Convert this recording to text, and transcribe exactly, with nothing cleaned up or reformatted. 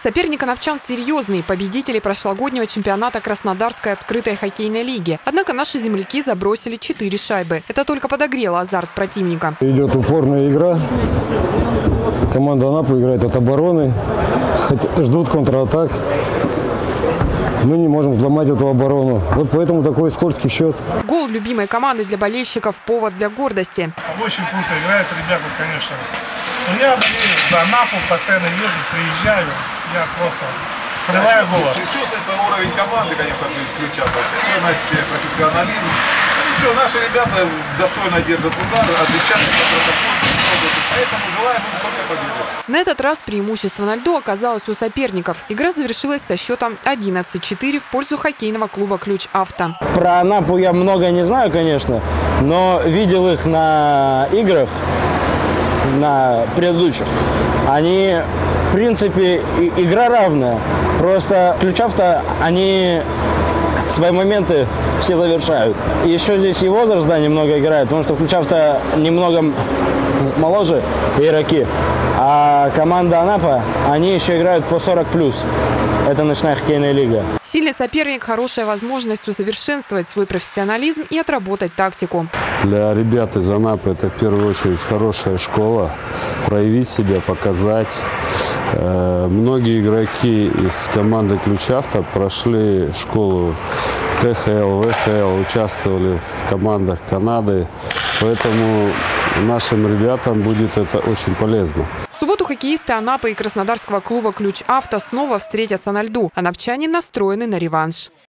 Соперник анапчан серьезный – победители прошлогоднего чемпионата Краснодарской открытой хоккейной лиги. Однако наши земляки забросили четыре шайбы. Это только подогрело азарт противника. Идет упорная игра. Команда Анапы играет от обороны. Ждут контратак. Мы не можем взломать эту оборону. Вот поэтому такой скользкий счет. Гол любимой команды для болельщиков – повод для гордости. Очень круто играют ребята, конечно. Но я за Анапу постоянно езжу, приезжаю. Я просто срываю голову. Чувствуется уровень команды, конечно, ключа, сыгранность, профессионализм. Ну ничего, наши ребята достойно держат удар, отвечают на протокол. Поэтому желаем им только победы. На этот раз преимущество на льду оказалось у соперников. Игра завершилась со счетом одиннадцать четыре в пользу хоккейного клуба «Ключ-Авто». Про Анапу я много не знаю, конечно, но видел их на играх, на предыдущих. Они, в принципе, игра равная. Просто «Ключ-Авто», они свои моменты все завершают. Еще здесь и возраст, да, немного играет, потому что «Ключ-Авто» немного моложе игроки, а команда Анапа, они еще играют по сорок плюс. Это ночная хоккейная лига. Сильный соперник – хорошая возможность усовершенствовать свой профессионализм и отработать тактику. Для ребят из Анапы это в первую очередь хорошая школа. Проявить себя, показать. Многие игроки из команды «Ключ-Авто» прошли школу ка ха эл, вэ ха эл, участвовали в командах Канады. Поэтому нашим ребятам будет это очень полезно. В субботу хоккеисты Анапы и краснодарского клуба «Ключ-Авто» снова встретятся на льду. Анапчане настроены на реванш.